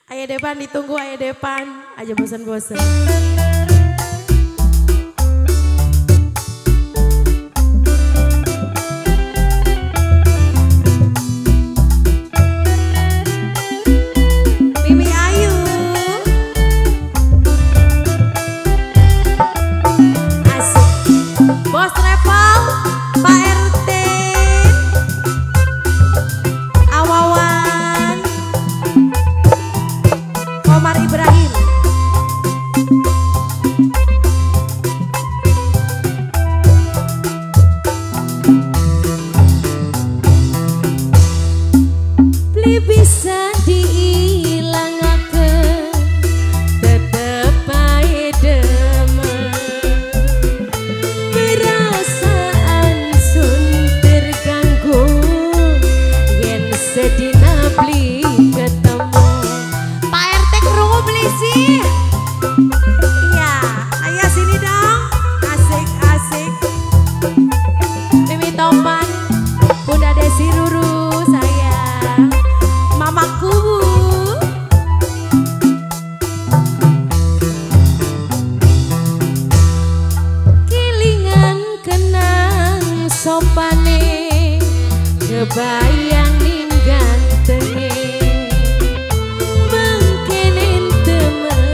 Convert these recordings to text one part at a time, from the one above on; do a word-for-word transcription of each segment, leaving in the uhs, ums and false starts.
Ayah depan ditunggu, ayah depan aja bosan-bosan. Bisa diilangakeun tetep bae demen perasaan sun terganggu yen sedina beli ketemu. Pak R T krungu beli sih. Iya, ayah sini dong. Asik-asik. Mimi Topan, Bunda Desi Ruru, saya mamaku. Kilingan kenang sopane kebayang ning gantenge mengkenen temen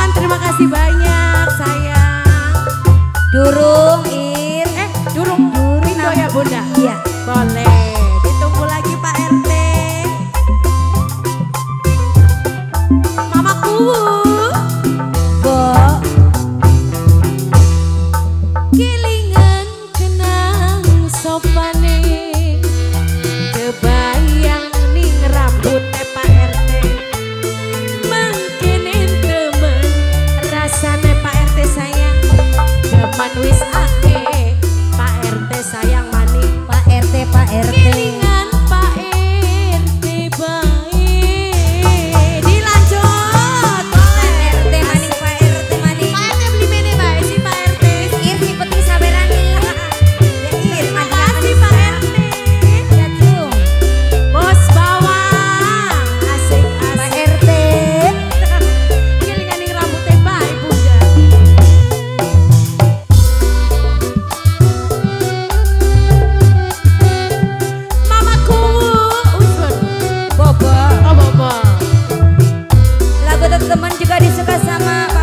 Depan terima kasih banyak sayang. Durung Ir. Eh durung Rindo ya bunda. Iya. Boleh. Ditunggu lagi Pak R T. Mamaku. Bo. Kelingan kenang sopane. Kebayang ning rambutnya Pak R T. Mangkenen temen rasane Pak R T sayang. Teman wis ake Pak R T sayang maning. Pak R T Pak R T. Kelingan Pak R T baik. Dilanjut. Boleh. Pak R T maning Pak R T maning. Pak R T beli mene bae si Pak R T. Ir si penting sabaran nih. Ya Ir Terima kasih Pak R T. ya cung. Bos bawang. Asik Pak asik. R T. Kelingan ning rambutnya bae bunda. Mamaku. Wis bon. Bobo. Oh bobo. Lagu teman juga disuka sama